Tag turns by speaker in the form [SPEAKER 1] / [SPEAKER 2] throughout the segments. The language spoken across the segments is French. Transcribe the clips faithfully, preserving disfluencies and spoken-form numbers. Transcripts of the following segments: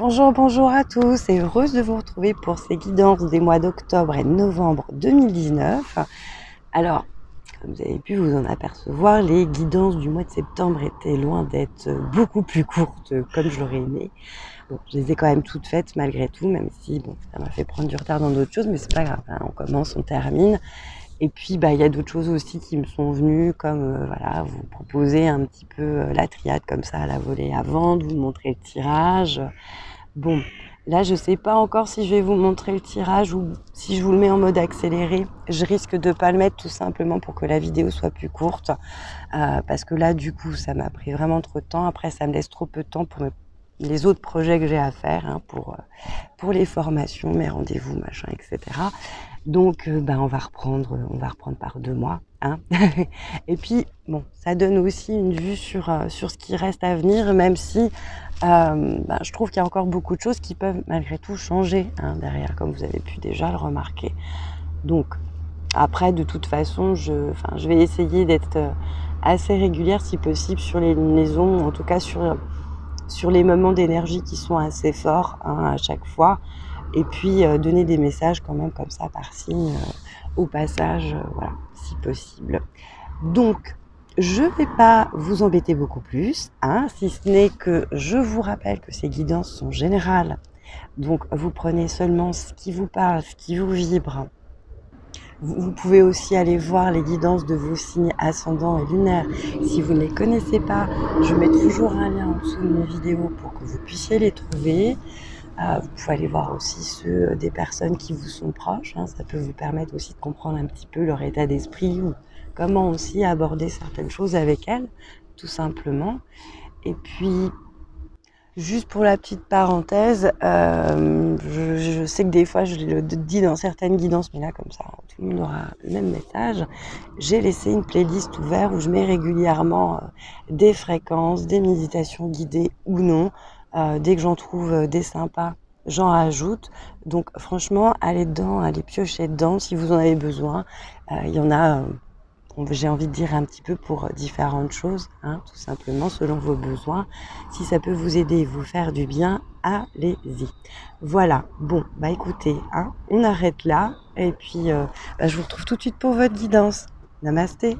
[SPEAKER 1] Bonjour, bonjour à tous et heureuse de vous retrouver pour ces guidances des mois d'octobre et de novembre deux mille dix-neuf. Alors, comme vous avez pu vous en apercevoir, les guidances du mois de septembre étaient loin d'être beaucoup plus courtes comme je l'aurais aimé. Bon, je les ai quand même toutes faites malgré tout, même si bon, ça m'a fait prendre du retard dans d'autres choses, mais c'est pas grave, hein, on commence, on termine. Et puis, bah, il y a d'autres choses aussi qui me sont venues, comme euh, voilà, vous proposer un petit peu euh, la triade comme ça à la volée à vendre, vous montrer le tirage. Bon, là, je sais pas encore si je vais vous montrer le tirage ou si je vous le mets en mode accéléré. Je risque de pas le mettre tout simplement pour que la vidéo soit plus courte, euh, parce que là, du coup, ça m'a pris vraiment trop de temps. Après, ça me laisse trop peu de temps pour me- les autres projets que j'ai à faire, hein, pour euh, pour les formations, mes rendez-vous, machin, et cetera. Donc, euh, ben, on va reprendre, on va reprendre par deux mois, hein. Et puis, bon, ça donne aussi une vue sur euh, sur ce qui reste à venir, même si euh, ben, je trouve qu'il y a encore beaucoup de choses qui peuvent malgré tout changer, hein, derrière, comme vous avez pu déjà le remarquer. Donc, après, de toute façon, je, enfin, je vais essayer d'être euh, assez régulière si possible sur les liaisons, en tout cas sur sur les moments d'énergie qui sont assez forts, hein, à chaque fois. Et puis euh, donner des messages quand même comme ça par signe euh, au passage, euh, voilà, si possible. Donc, je ne vais pas vous embêter beaucoup plus, hein, si ce n'est que je vous rappelle que ces guidances sont générales. Donc, vous prenez seulement ce qui vous parle, ce qui vous vibre. Vous, vous pouvez aussi aller voir les guidances de vos signes ascendants et lunaires. Si vous ne les connaissez pas, je mets toujours un lien en dessous de mes vidéos pour que vous puissiez les trouver. Euh, vous pouvez aller voir aussi ceux des personnes qui vous sont proches, hein. Ça peut vous permettre aussi de comprendre un petit peu leur état d'esprit ou comment aussi aborder certaines choses avec elles, tout simplement. Et puis, juste pour la petite parenthèse, euh, je, je sais que des fois je le dis dans certaines guidances, mais là comme ça, tout le monde aura le même message. J'ai laissé une playlist ouverte où je mets régulièrement euh, des fréquences, des méditations guidées ou non. Euh, dès que j'en trouve euh, des sympas, j'en rajoute. Donc franchement, allez dedans, allez piocher dedans si vous en avez besoin. Euh, Il y en a, euh, j'ai envie de dire un petit peu pour différentes choses, hein, tout simplement selon vos besoins. Si ça peut vous aider et vous faire du bien, allez-y. Voilà, bon, bah écoutez, hein, on arrête là et puis euh, bah, je vous retrouve tout de suite pour votre guidance. Namasté.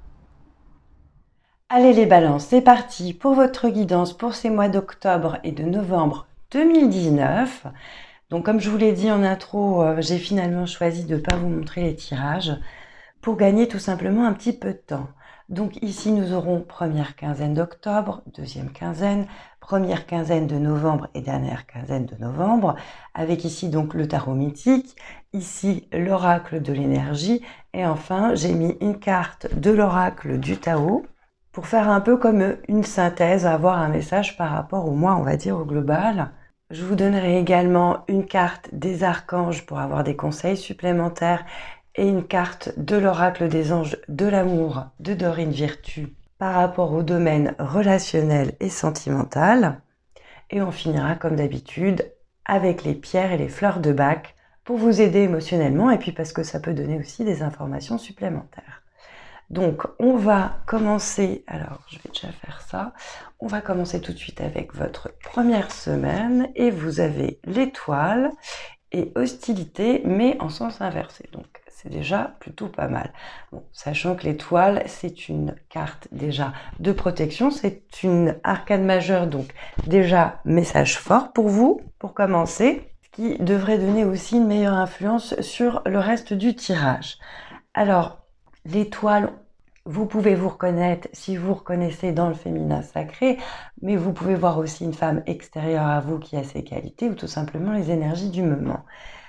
[SPEAKER 1] Allez les balances, c'est parti pour votre guidance pour ces mois d'octobre et de novembre deux mille dix-neuf. Donc comme je vous l'ai dit en intro, euh, j'ai finalement choisi de ne pas vous montrer les tirages pour gagner tout simplement un petit peu de temps. Donc ici, nous aurons première quinzaine d'octobre, deuxième quinzaine, première quinzaine de novembre et dernière quinzaine de novembre, avec ici donc le tarot mythique, ici l'oracle de l'énergie, et enfin, j'ai mis une carte de l'oracle du Tao pour faire un peu comme une synthèse, avoir un message par rapport au mois, on va dire, au global. Je vous donnerai également une carte des archanges pour avoir des conseils supplémentaires et une carte de l'oracle des anges de l'amour de Dorine Virtue par rapport au domaine relationnel et sentimental. Et on finira comme d'habitude avec les pierres et les fleurs de bac pour vous aider émotionnellement et puis parce que ça peut donner aussi des informations supplémentaires. Donc on va commencer, alors je vais déjà faire ça, on va commencer tout de suite avec votre première semaine et vous avez l'étoile et hostilité mais en sens inversé. Donc c'est déjà plutôt pas mal. Bon, sachant que l'étoile, c'est une carte déjà de protection, c'est une arcane majeure, donc déjà message fort pour vous, pour commencer, ce qui devrait donner aussi une meilleure influence sur le reste du tirage. Alors, l'étoile, vous pouvez vous reconnaître si vous reconnaissez dans le féminin sacré, mais vous pouvez voir aussi une femme extérieure à vous qui a ses qualités ou tout simplement les énergies du moment.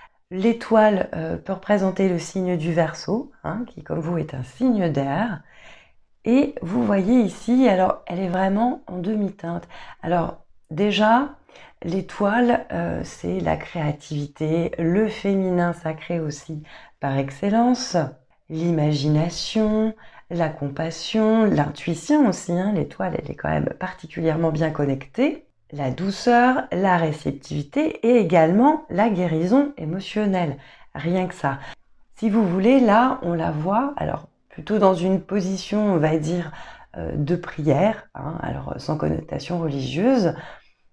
[SPEAKER 1] L'étoile euh, peut représenter le signe du Verseau, hein, qui comme vous est un signe d'air. Et vous voyez ici, alors elle est vraiment en demi-teinte. Alors déjà, l'étoile, euh, c'est la créativité, le féminin sacré aussi par excellence, l'imagination, la compassion, l'intuition aussi, hein. L'étoile, elle est quand même particulièrement bien connectée. La douceur, la réceptivité et également la guérison émotionnelle. Rien que ça. Si vous voulez, là, on la voit, alors plutôt dans une position, on va dire, euh, de prière, hein, alors sans connotation religieuse,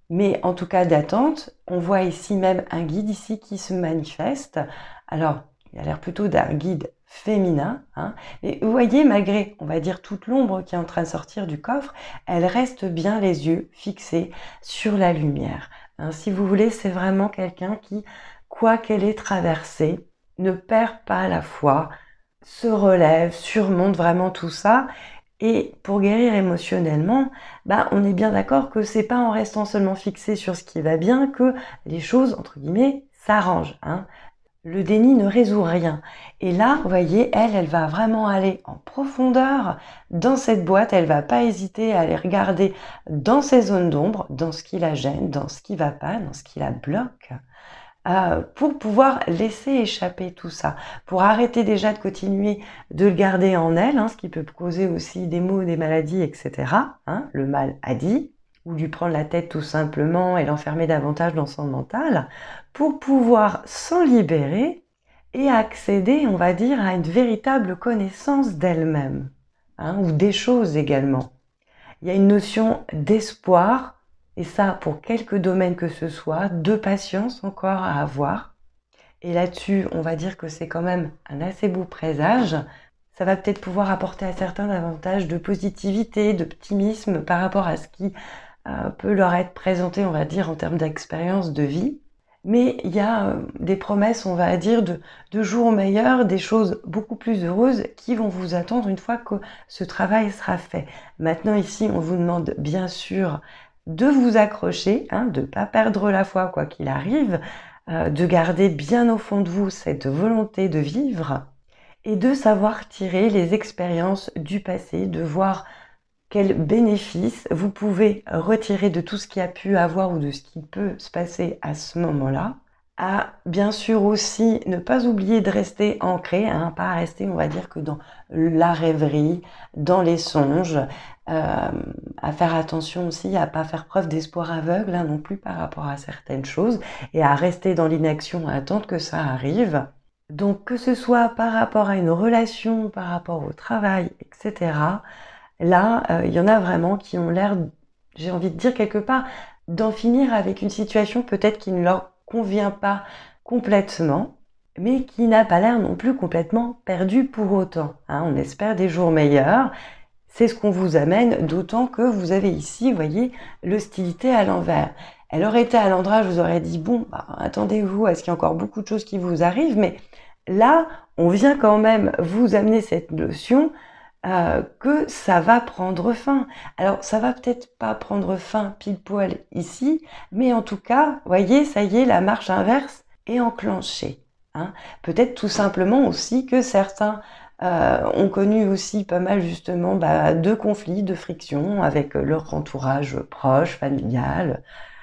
[SPEAKER 1] mais en tout cas d'attente. On voit ici même un guide ici qui se manifeste. Alors, il a l'air plutôt d'un guide féminin, hein. Et vous voyez, malgré, on va dire, toute l'ombre qui est en train de sortir du coffre, elle reste bien les yeux fixés sur la lumière. Hein, si vous voulez, c'est vraiment quelqu'un qui, quoi qu'elle ait traversé, ne perd pas la foi, se relève, surmonte vraiment tout ça. Et pour guérir émotionnellement, bah, on est bien d'accord que c'est pas en restant seulement fixé sur ce qui va bien que les choses, entre guillemets, s'arrangent, hein. Le déni ne résout rien. Et là, vous voyez, elle, elle va vraiment aller en profondeur dans cette boîte. Elle va pas hésiter à aller regarder dans ses zones d'ombre, dans ce qui la gêne, dans ce qui va pas, dans ce qui la bloque, euh, pour pouvoir laisser échapper tout ça, pour arrêter déjà de continuer de le garder en elle, hein, ce qui peut causer aussi des maux, des maladies, et cetera. Hein, le mal a dit, ou lui prendre la tête tout simplement et l'enfermer davantage dans son mental, pour pouvoir s'en libérer et accéder, on va dire, à une véritable connaissance d'elle-même, hein, ou des choses également. Il y a une notion d'espoir, et ça pour quelque domaine que ce soit, de patience encore à avoir. Et là-dessus, on va dire que c'est quand même un assez beau présage. Ça va peut-être pouvoir apporter à certains davantage de positivité, d'optimisme par rapport à ce qui euh, peut leur être présenté, on va dire, en termes d'expérience de vie. Mais il y a euh, des promesses, on va dire, de, de jours meilleurs, des choses beaucoup plus heureuses qui vont vous attendre une fois que ce travail sera fait. Maintenant, ici, on vous demande bien sûr de vous accrocher, hein, de ne pas perdre la foi quoi qu'il arrive, euh, de garder bien au fond de vous cette volonté de vivre et de savoir tirer les expériences du passé, de voir quels bénéfices vous pouvez retirer de tout ce qui a pu avoir ou de ce qui peut se passer à ce moment-là. À bien sûr aussi ne pas oublier de rester ancré, hein, pas rester, on va dire, que dans la rêverie, dans les songes, euh, à faire attention aussi à pas faire preuve d'espoir aveugle, hein, non plus par rapport à certaines choses, et à rester dans l'inaction, à attendre que ça arrive. Donc que ce soit par rapport à une relation, par rapport au travail, et cetera, là, euh, il y en a vraiment qui ont l'air, j'ai envie de dire quelque part, d'en finir avec une situation peut-être qui ne leur convient pas complètement, mais qui n'a pas l'air non plus complètement perdue pour autant, hein. On espère des jours meilleurs. C'est ce qu'on vous amène, d'autant que vous avez ici, vous voyez, l'hostilité à l'envers. Elle aurait été à l'endroit, je vous aurais dit, bon, bah, attendez-vous, est-ce qu'il y a encore beaucoup de choses qui vous arrivent? Mais là, on vient quand même vous amener cette notion euh, que ça va prendre fin. Alors, ça va peut-être pas prendre fin pile poil ici, mais en tout cas, voyez, ça y est, la marche inverse est enclenchée, hein. Peut-être tout simplement aussi que certains Euh, ont connu aussi pas mal justement bah, de conflits, de frictions avec leur entourage proche, familial,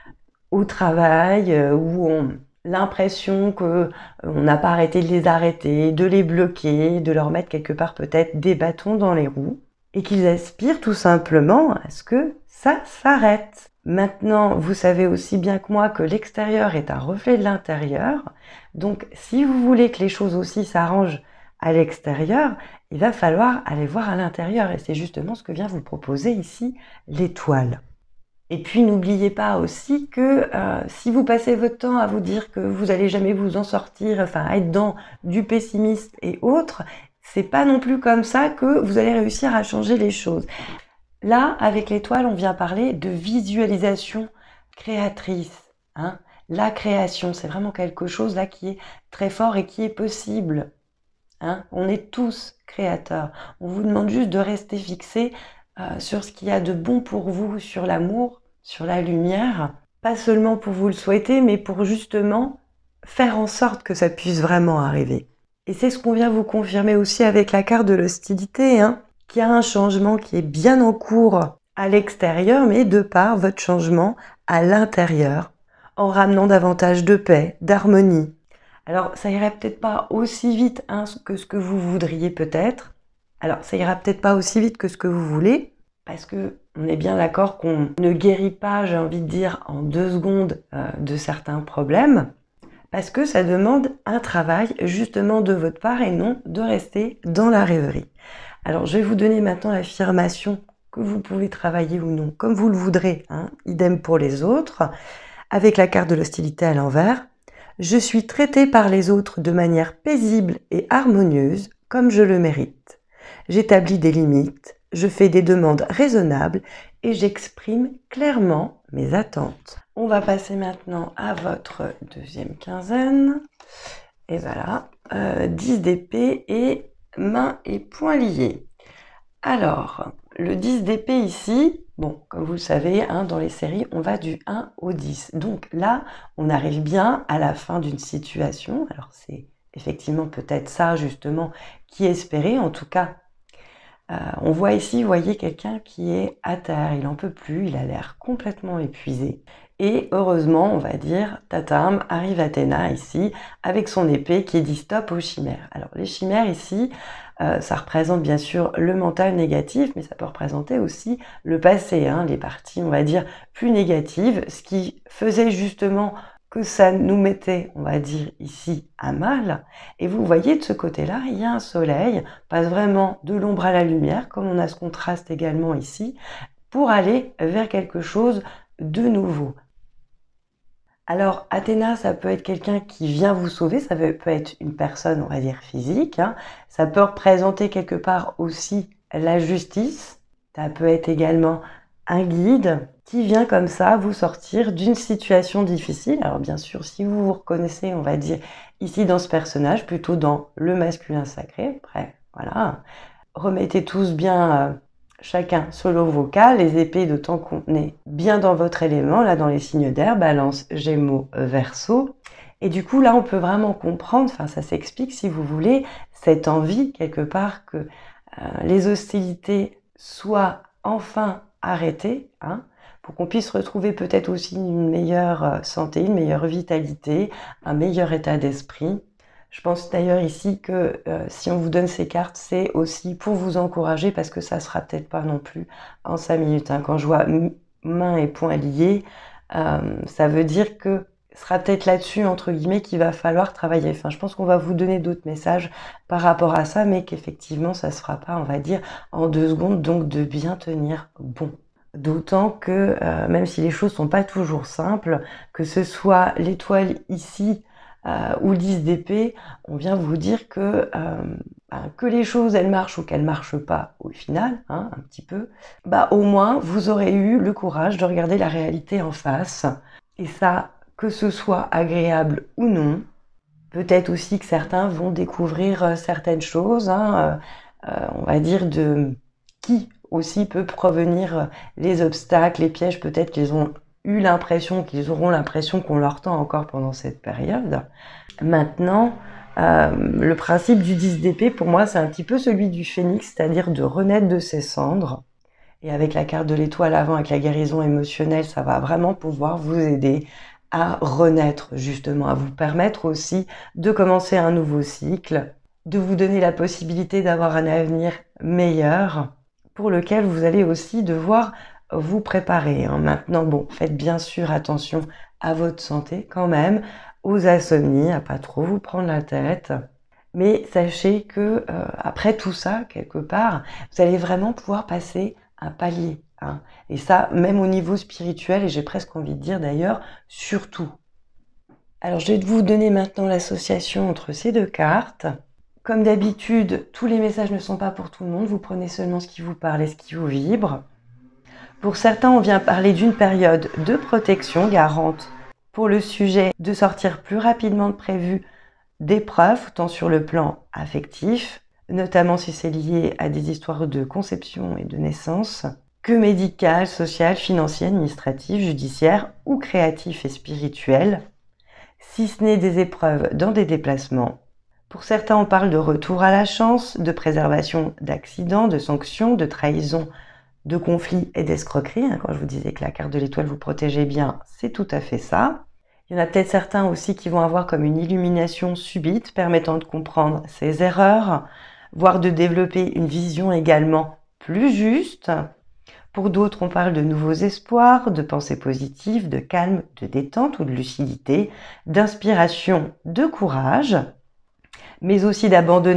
[SPEAKER 1] au travail, euh, où on l'impression que on n'a pas arrêté de les arrêter, de les bloquer, de leur mettre quelque part peut-être des bâtons dans les roues, et qu'ils aspirent tout simplement à ce que ça s'arrête. Maintenant, vous savez aussi bien que moi que l'extérieur est un reflet de l'intérieur, donc si vous voulez que les choses aussi s'arrangent à l'extérieur, il va falloir aller voir à l'intérieur. Et c'est justement ce que vient vous proposer ici l'étoile. Et puis n'oubliez pas aussi que euh, si vous passez votre temps à vous dire que vous n'allez jamais vous en sortir, enfin à être dans du pessimiste et autres, c'est pas non plus comme ça que vous allez réussir à changer les choses. Là, avec l'étoile, on vient parler de visualisation créatrice, hein. La création, c'est vraiment quelque chose là qui est très fort et qui est possible. Hein, on est tous créateurs. On vous demande juste de rester fixé euh, sur ce qu'il y a de bon pour vous, sur l'amour, sur la lumière. Pas seulement pour vous le souhaiter, mais pour justement faire en sorte que ça puisse vraiment arriver. Et c'est ce qu'on vient vous confirmer aussi avec la carte de l'hostilité, hein, qu'il y a un changement qui est bien en cours à l'extérieur, mais de par votre changement à l'intérieur, en ramenant davantage de paix, d'harmonie. Alors, ça irait peut-être pas aussi vite hein, que ce que vous voudriez peut-être. Alors, ça ira peut-être pas aussi vite que ce que vous voulez, parce que on est bien d'accord qu'on ne guérit pas, j'ai envie de dire, en deux secondes euh, de certains problèmes, parce que ça demande un travail justement de votre part et non de rester dans la rêverie. Alors, je vais vous donner maintenant l'affirmation que vous pouvez travailler ou non, comme vous le voudrez, hein. Idem pour les autres. Avec la carte de l'hostilité à l'envers, je suis traité par les autres de manière paisible et harmonieuse, comme je le mérite. J'établis des limites, je fais des demandes raisonnables et j'exprime clairement mes attentes. On va passer maintenant à votre deuxième quinzaine. Et voilà, euh, dix d'épée et mains et poings liés. Alors, le dix d'épée ici, bon, comme vous le savez, hein, dans les séries, on va du un au dix. Donc là, on arrive bien à la fin d'une situation. Alors c'est effectivement peut-être ça justement qui est espéré. En tout cas, euh, on voit ici, vous voyez, quelqu'un qui est à terre. Il n'en peut plus, il a l'air complètement épuisé. Et heureusement, on va dire, tatam, arrive Athéna ici, avec son épée qui dit stop aux chimères. Alors les chimères ici, euh, ça représente bien sûr le mental négatif, mais ça peut représenter aussi le passé, hein, les parties, on va dire, plus négatives, ce qui faisait justement que ça nous mettait, on va dire, ici à mal. Et vous voyez, de ce côté-là, il y a un soleil, passe vraiment de l'ombre à la lumière, comme on a ce contraste également ici, pour aller vers quelque chose de nouveau. Alors, Athéna, ça peut être quelqu'un qui vient vous sauver, ça peut être une personne, on va dire, physique, hein. Ça peut représenter quelque part aussi la justice, ça peut être également un guide qui vient comme ça vous sortir d'une situation difficile. Alors bien sûr, si vous vous reconnaissez, on va dire, ici dans ce personnage, plutôt dans le masculin sacré, après, voilà, remettez tous bien... Euh, chacun solo vocal, les épées d'autant qu'on est bien dans votre élément, là dans les signes d'air, balance, gémeaux, verseau. Et du coup, là, on peut vraiment comprendre, enfin ça s'explique si vous voulez, cette envie quelque part que euh, les hostilités soient enfin arrêtées, hein, pour qu'on puisse retrouver peut-être aussi une meilleure santé, une meilleure vitalité, un meilleur état d'esprit. Je pense d'ailleurs ici que euh, si on vous donne ces cartes, c'est aussi pour vous encourager parce que ça sera peut-être pas non plus en cinq minutes. Hein. Quand je vois mains et poings liés, euh, ça veut dire que ce sera peut-être là-dessus, entre guillemets, qu'il va falloir travailler. Enfin, je pense qu'on va vous donner d'autres messages par rapport à ça, mais qu'effectivement, ça se fera pas, on va dire, en deux secondes, donc de bien tenir bon. D'autant que, euh, même si les choses sont pas toujours simples, que ce soit l'étoile ici, Euh, ou dix d'épée, on vient vous dire que, euh, ben, que les choses elles marchent ou qu'elles marchent pas au final, hein, un petit peu, bah au moins vous aurez eu le courage de regarder la réalité en face. Et ça, que ce soit agréable ou non, peut-être aussi que certains vont découvrir euh, certaines choses, hein, euh, euh, on va dire de qui aussi peut provenir euh, les obstacles, les pièges peut-être qu'ils ont eu l'impression, qu'ils auront l'impression qu'on leur tend encore pendant cette période. Maintenant, euh, le principe du dix d'épée, pour moi, c'est un petit peu celui du phénix, c'est-à-dire de renaître de ses cendres. Et avec la carte de l'étoile avant, avec la guérison émotionnelle, ça va vraiment pouvoir vous aider à renaître, justement, à vous permettre aussi de commencer un nouveau cycle, de vous donner la possibilité d'avoir un avenir meilleur, pour lequel vous allez aussi devoir vous préparer. Hein. Maintenant, bon, faites bien sûr attention à votre santé quand même, aux insomnies, à pas trop vous prendre la tête. Mais sachez que euh, après tout ça, quelque part, vous allez vraiment pouvoir passer un palier. Hein. Et ça, même au niveau spirituel, et j'ai presque envie de dire d'ailleurs, surtout. Alors, je vais vous donner maintenant l'association entre ces deux cartes. Comme d'habitude, tous les messages ne sont pas pour tout le monde. Vous prenez seulement ce qui vous parle et ce qui vous vibre. Pour certains, on vient parler d'une période de protection garante pour le sujet de sortir plus rapidement que prévu d'épreuves, tant sur le plan affectif, notamment si c'est lié à des histoires de conception et de naissance, que médical, social, financier, administratif, judiciaire ou créatif et spirituel, si ce n'est des épreuves dans des déplacements. Pour certains, on parle de retour à la chance, de préservation d'accidents, de sanctions, de trahison, de conflits et d'escroqueries. Quand je vous disais que la carte de l'étoile vous protégeait bien, c'est tout à fait ça. Il y en a peut-être certains aussi qui vont avoir comme une illumination subite permettant de comprendre ses erreurs, voire de développer une vision également plus juste. Pour d'autres, on parle de nouveaux espoirs, de pensées positives, de calme, de détente ou de lucidité, d'inspiration, de courage, mais aussi d'abandonner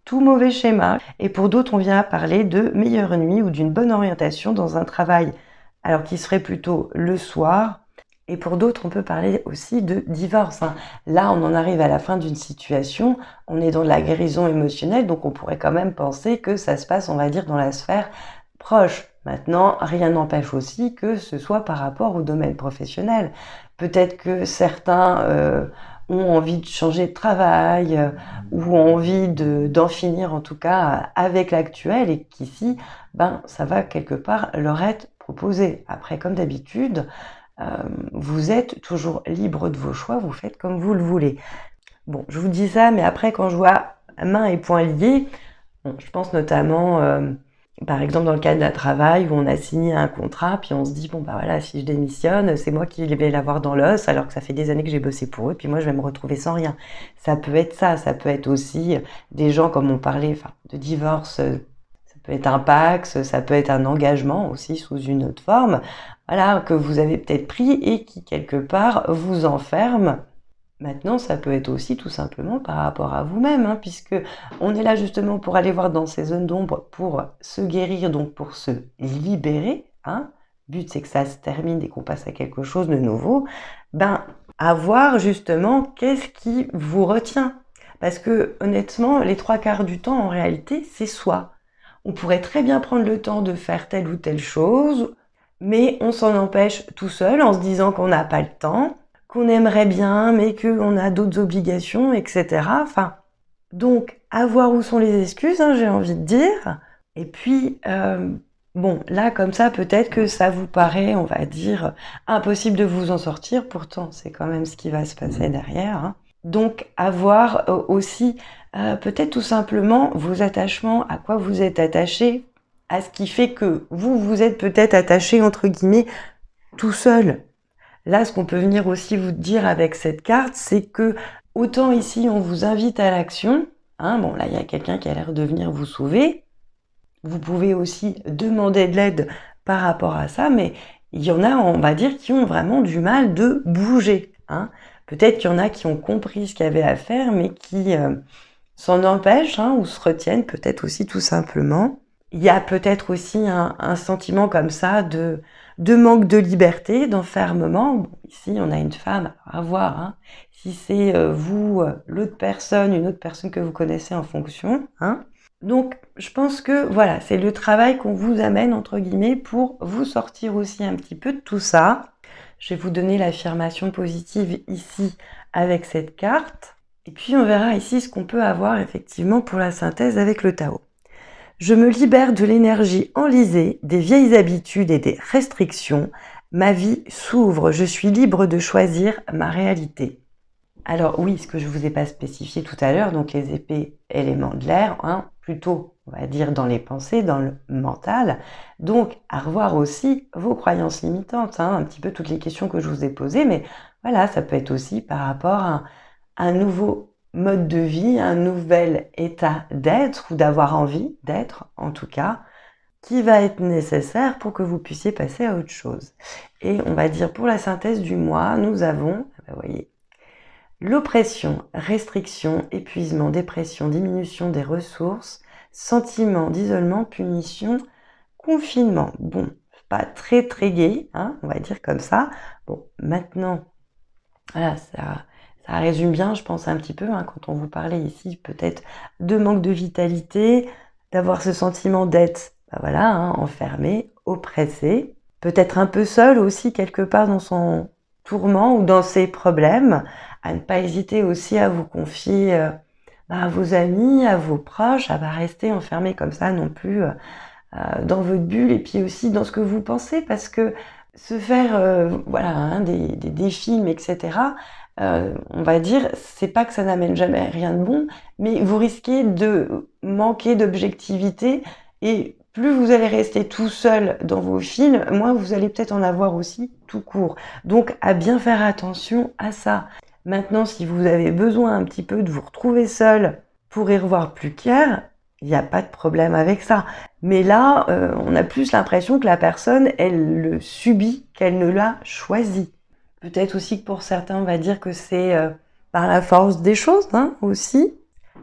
[SPEAKER 1] tout mauvais schéma. Et pour d'autres, on vient parler de meilleure nuit ou d'une bonne orientation dans un travail, alors qui serait plutôt le soir. Et pour d'autres, on peut parler aussi de divorce, hein. Là, on en arrive à la fin d'une situation, on est dans la guérison émotionnelle, donc on pourrait quand même penser que ça se passe, on va dire, dans la sphère proche. Maintenant, rien n'empêche aussi que ce soit par rapport au domaine professionnel. Peut-être que certains euh, ont envie de changer de travail euh, ou ont envie de, d'en finir en tout cas avec l'actuel et qu'ici, ben, ça va quelque part leur être proposé. Après, comme d'habitude, euh, vous êtes toujours libre de vos choix, vous faites comme vous le voulez. Bon, je vous dis ça, mais après, quand je vois mains et poings liés, bon, je pense notamment... Euh, Par exemple, dans le cadre d'un travail où on a signé un contrat, puis on se dit, bon, bah voilà, si je démissionne, c'est moi qui vais l'avoir dans l'os, alors que ça fait des années que j'ai bossé pour eux, puis moi, je vais me retrouver sans rien. Ça peut être ça, ça peut être aussi des gens, comme on parlait, enfin, de divorce, ça peut être un Pacs, ça peut être un engagement aussi sous une autre forme, voilà, que vous avez peut-être pris et qui, quelque part, vous enferme. Maintenant, ça peut être aussi tout simplement par rapport à vous-même, hein, puisque on est là justement pour aller voir dans ces zones d'ombre, pour se guérir, donc pour se libérer. Hein. Le but, c'est que ça se termine et qu'on passe à quelque chose de nouveau. Ben, à voir justement qu'est-ce qui vous retient. Parce que honnêtement, les trois quarts du temps, en réalité, c'est soi. On pourrait très bien prendre le temps de faire telle ou telle chose, mais on s'en empêche tout seul en se disant qu'on n'a pas le temps, qu'on aimerait bien, mais qu'on a d'autres obligations, et cetera. Enfin, donc, à voir où sont les excuses, hein, j'ai envie de dire. Et puis, euh, bon, là, comme ça, peut-être que ça vous paraît, on va dire, impossible de vous en sortir. Pourtant, c'est quand même ce qui va se passer derrière. Hein. Donc, à voir euh, aussi, euh, peut-être tout simplement, vos attachements, à quoi vous êtes attaché, à ce qui fait que vous, vous êtes peut-être attaché, entre guillemets, tout seul. Là, ce qu'on peut venir aussi vous dire avec cette carte, c'est que autant ici, on vous invite à l'action. Hein, bon, là, il y a quelqu'un qui a l'air de venir vous sauver. Vous pouvez aussi demander de l'aide par rapport à ça, mais il y en a, on va dire, qui ont vraiment du mal de bouger. Hein. Peut-être qu'il y en a qui ont compris ce qu'il y avait à faire, mais qui euh, s'en empêchent hein, ou se retiennent peut-être aussi tout simplement. Il y a peut-être aussi un, un sentiment comme ça de, de manque de liberté, d'enfermement. Bon, ici, on a une femme, à voir hein, si c'est euh, vous, euh, l'autre personne, une autre personne que vous connaissez en fonction. Hein. Donc, je pense que voilà, c'est le travail qu'on vous amène, entre guillemets, pour vous sortir aussi un petit peu de tout ça. Je vais vous donner l'affirmation positive ici avec cette carte. Et puis, on verra ici ce qu'on peut avoir effectivement pour la synthèse avec le Tao. Je me libère de l'énergie enlisée, des vieilles habitudes et des restrictions. Ma vie s'ouvre, je suis libre de choisir ma réalité. Alors oui, ce que je ne vous ai pas spécifié tout à l'heure, donc les épées, éléments de l'air, hein, plutôt, on va dire, dans les pensées, dans le mental. Donc, à revoir aussi vos croyances limitantes, hein, un petit peu toutes les questions que je vous ai posées, mais voilà, ça peut être aussi par rapport à un nouveau mode de vie, un nouvel état d'être ou d'avoir envie d'être, en tout cas, qui va être nécessaire pour que vous puissiez passer à autre chose. Et on va dire pour la synthèse du mois, nous avons, vous voyez, l'oppression, restriction, épuisement, dépression, diminution des ressources, sentiment d'isolement, punition, confinement. Bon, pas très très gai, hein, on va dire comme ça. Bon, maintenant, voilà, ça... Ça résume bien, je pense, un petit peu, hein, quand on vous parlait ici, peut-être de manque de vitalité, d'avoir ce sentiment d'être, ben voilà, hein, enfermé, oppressé, peut-être un peu seul aussi, quelque part dans son tourment ou dans ses problèmes, à ne pas hésiter aussi à vous confier euh, ben, à vos amis, à vos proches, à ne pas rester enfermé comme ça non plus euh, dans votre bulle et puis aussi dans ce que vous pensez, parce que se faire, euh, voilà, hein, des, des, des films, et cetera, Euh, on va dire, c'est pas que ça n'amène jamais rien de bon, mais vous risquez de manquer d'objectivité et plus vous allez rester tout seul dans vos films, moins vous allez peut-être en avoir aussi tout court. Donc, à bien faire attention à ça. Maintenant, si vous avez besoin un petit peu de vous retrouver seul pour y revoir plus clair, il n'y a pas de problème avec ça. Mais là, euh, on a plus l'impression que la personne, elle le subit, qu'elle ne l'a choisi. Peut-être aussi que pour certains, on va dire que c'est euh, par la force des choses, hein, aussi.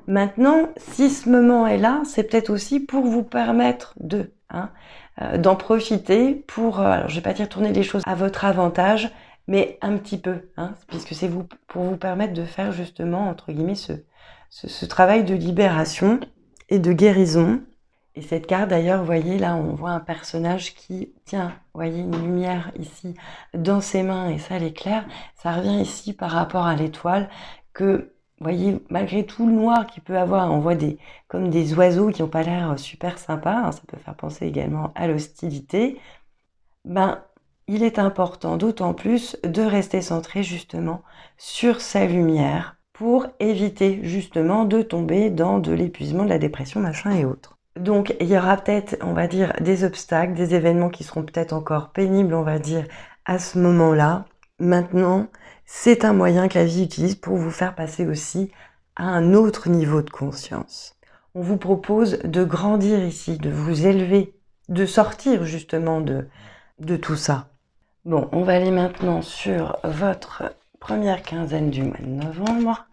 [SPEAKER 1] Maintenant, si ce moment est là, c'est peut-être aussi pour vous permettre de, hein, euh, d'en profiter pour, euh, alors je vais pas dire tourner les choses à votre avantage, mais un petit peu, hein, puisque c'est vous, pour vous permettre de faire justement, entre guillemets, ce, ce, ce travail de libération et de guérison. Et cette carte, d'ailleurs, vous voyez, là, on voit un personnage qui tient, vous voyez, une lumière ici dans ses mains, et ça l'éclaire. Ça revient ici par rapport à l'étoile, que, vous voyez, malgré tout le noir qu'il peut avoir, on voit des, comme des oiseaux qui n'ont pas l'air super sympas, hein, ça peut faire penser également à l'hostilité. Ben, il est important, d'autant plus, de rester centré justement sur sa lumière pour éviter justement de tomber dans de l'épuisement, de la dépression, machin et autres. Donc, il y aura peut-être, on va dire, des obstacles, des événements qui seront peut-être encore pénibles, on va dire, à ce moment-là. Maintenant, c'est un moyen que la vie utilise pour vous faire passer aussi à un autre niveau de conscience. On vous propose de grandir ici, de vous élever, de sortir justement de, de tout ça. Bon, on va aller maintenant sur votre première quinzaine du mois de novembre.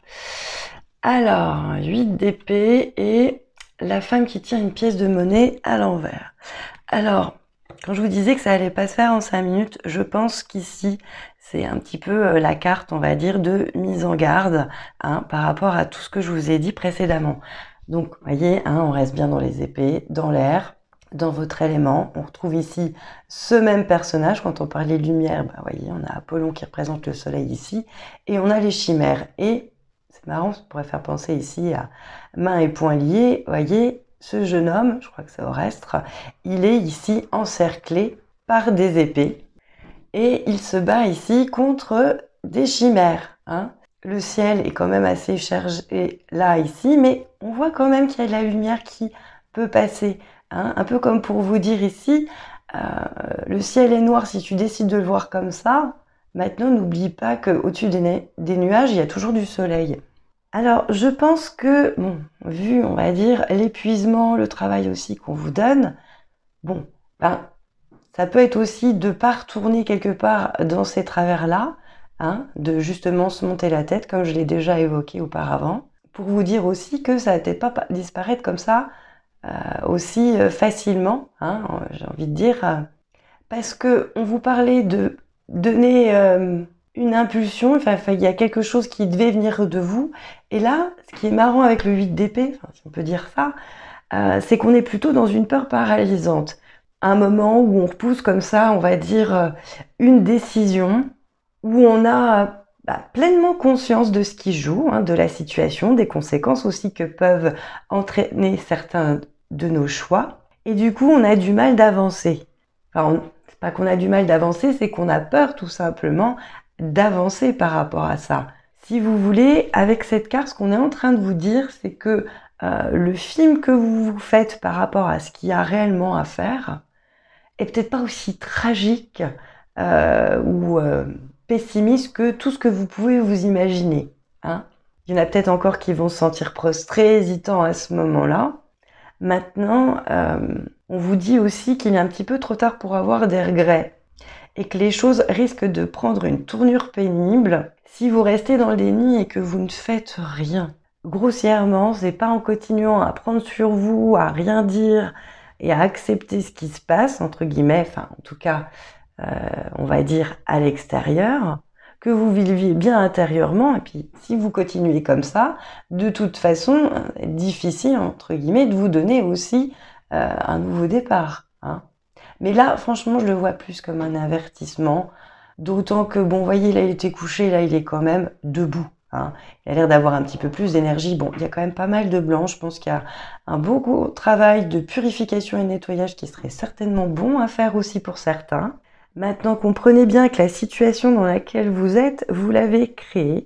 [SPEAKER 1] Alors, huit d'épée et la femme qui tient une pièce de monnaie à l'envers. Alors, quand je vous disais que ça allait pas se faire en cinq minutes, je pense qu'ici, c'est un petit peu la carte, on va dire, de mise en garde, hein, par rapport à tout ce que je vous ai dit précédemment. Donc, vous voyez, hein, on reste bien dans les épées, dans l'air, dans votre élément. On retrouve ici ce même personnage. Quand on parlait de lumière, bah, vous voyez, on a Apollon qui représente le soleil ici, et on a les chimères. Et c'est marrant, ça pourrait faire penser ici à mains et poings liés. Vous voyez, ce jeune homme, je crois que c'est Orestre, il est ici encerclé par des épées et il se bat ici contre des chimères. Hein. Le ciel est quand même assez chargé là, ici, mais on voit quand même qu'il y a de la lumière qui peut passer. Hein. Un peu comme pour vous dire ici, euh, le ciel est noir si tu décides de le voir comme ça. Maintenant, n'oublie pas qu'au-dessus des, des nuages, il y a toujours du soleil. Alors, je pense que, bon, vu, on va dire, l'épuisement, le travail aussi qu'on vous donne, bon, ben, ça peut être aussi de ne pas retourner quelque part dans ces travers-là, hein, de justement se monter la tête, comme je l'ai déjà évoqué auparavant, pour vous dire aussi que ça ne va peut-être pas disparaître comme ça euh, aussi euh, facilement, hein, j'ai envie de dire, euh, parce que on vous parlait de donner euh, une impulsion, enfin, il y a quelque chose qui devait venir de vous, et là, ce qui est marrant avec le huit d'épée, enfin, si on peut dire ça, euh, c'est qu'on est plutôt dans une peur paralysante. Un moment où on repousse comme ça, on va dire, euh, une décision, où on a bah, pleinement conscience de ce qui joue, hein, de la situation, des conséquences aussi que peuvent entraîner certains de nos choix, et du coup, on a du mal d'avancer. Alors, c'est pas qu'on a du mal d'avancer, c'est qu'on a peur tout simplement d'avancer par rapport à ça. Si vous voulez, avec cette carte, ce qu'on est en train de vous dire, c'est que euh, le film que vous vous faites par rapport à ce qu'il y a réellement à faire est peut-être pas aussi tragique euh, ou euh, pessimiste que tout ce que vous pouvez vous imaginer. Hein. Il y en a peut-être encore qui vont se sentir prostrés, hésitants à ce moment-là. Maintenant, euh, on vous dit aussi qu'il est un petit peu trop tard pour avoir des regrets et que les choses risquent de prendre une tournure pénible si vous restez dans le déni et que vous ne faites rien. Grossièrement, c'est pas en continuant à prendre sur vous, à rien dire et à accepter ce qui se passe, entre guillemets, enfin en tout cas, euh, on va dire à l'extérieur, que vous viviez bien intérieurement, et puis si vous continuez comme ça, de toute façon, c'est difficile, entre guillemets, de vous donner aussi euh, un nouveau départ. Hein. Mais là, franchement, je le vois plus comme un avertissement, d'autant que, bon, vous voyez, là, il était couché, là, il est quand même debout. Hein. Il a l'air d'avoir un petit peu plus d'énergie. Bon, il y a quand même pas mal de blanc, je pense qu'il y a un beau gros travail de purification et nettoyage qui serait certainement bon à faire aussi pour certains. Maintenant, comprenez bien que la situation dans laquelle vous êtes, vous l'avez créée,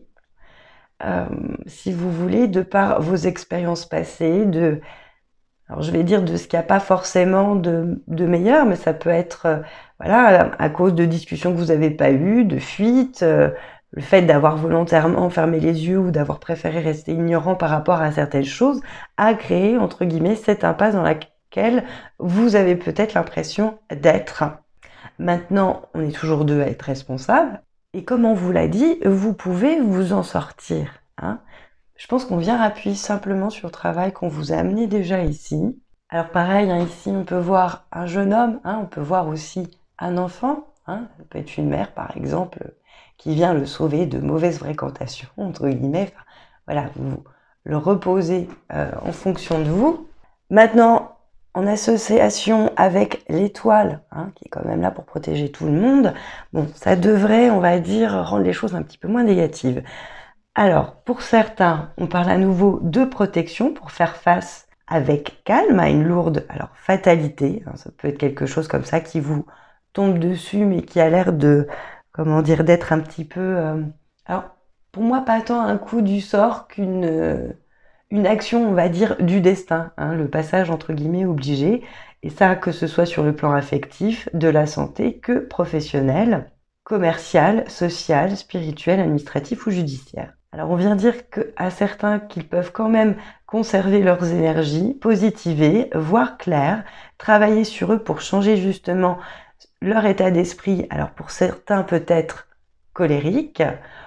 [SPEAKER 1] euh, si vous voulez, de par vos expériences passées, de, alors je vais dire de ce qu'il n'y a pas forcément de, de meilleur, mais ça peut être, euh, voilà, à cause de discussions que vous n'avez pas eues, de fuites, euh, le fait d'avoir volontairement fermé les yeux ou d'avoir préféré rester ignorant par rapport à certaines choses, a créé, entre guillemets, cette impasse dans laquelle vous avez peut-être l'impression d'être. Maintenant, on est toujours deux à être responsables. Et comme on vous l'a dit, vous pouvez vous en sortir. Hein. Je pense qu'on vient appuyer simplement sur le travail qu'on vous a amené déjà ici. Alors pareil, hein, ici on peut voir un jeune homme, hein, on peut voir aussi un enfant, hein, ça peut être une mère par exemple, qui vient le sauver de mauvaises fréquentations, entre guillemets. Enfin, voilà, vous le reposez euh, en fonction de vous. Maintenant, en association avec l'étoile, hein, qui est quand même là pour protéger tout le monde, bon, ça devrait, on va dire, rendre les choses un petit peu moins négatives. Alors, pour certains, on parle à nouveau de protection pour faire face avec calme à une lourde alors fatalité. Hein, ça peut être quelque chose comme ça qui vous tombe dessus, mais qui a l'air de, comment dire, d'être un petit peu... Euh, alors, pour moi, pas tant un coup du sort qu'une euh, une action, on va dire, du destin. Hein, le passage, entre guillemets, obligé. Et ça, que ce soit sur le plan affectif, de la santé, que professionnel, commercial, social, spirituel, administratif ou judiciaire. Alors on vient dire qu'à certains qu'ils peuvent quand même conserver leurs énergies, positiver, voir clair, travailler sur eux pour changer justement leur état d'esprit. Alors pour certains peut-être colérique,